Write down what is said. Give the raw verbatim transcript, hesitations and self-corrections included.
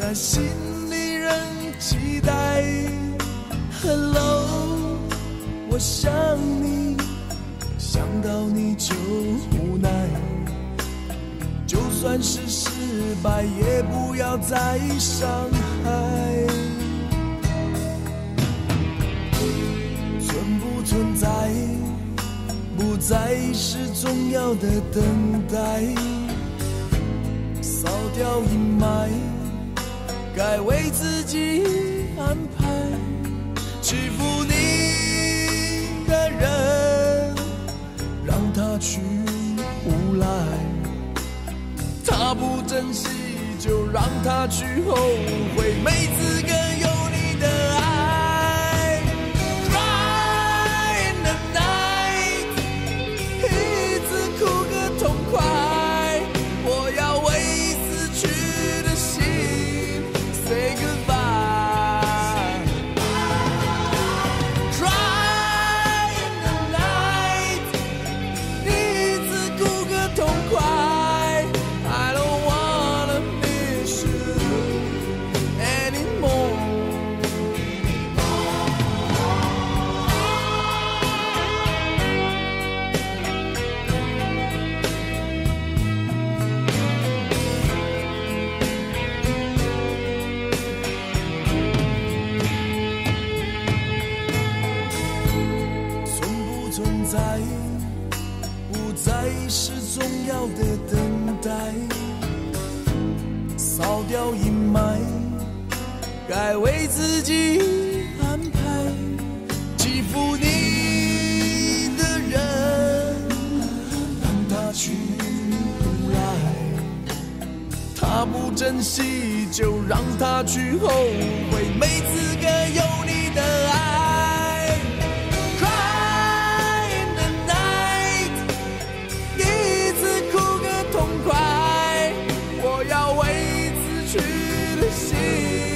但心里仍期待。Hello， 我想你，想到你就无奈，就算是失败，也不要再伤害。存不存在，不再是重要的等待，扫掉阴霾，该为自己安排。欺负你的人，让他去无赖，他不珍惜就让他去后悔，没资格有你的爱。 Cry in the night， 一直哭个痛快，我要为死去的心 say goodbye。 Cry in the night， 你一直哭个痛快，不再是重要的等待，扫掉阴霾，该为自己安排。欺负你的人，让他去无赖，他不珍惜就让他去后悔，没资格有你的爱。 痛快，我要为此去的心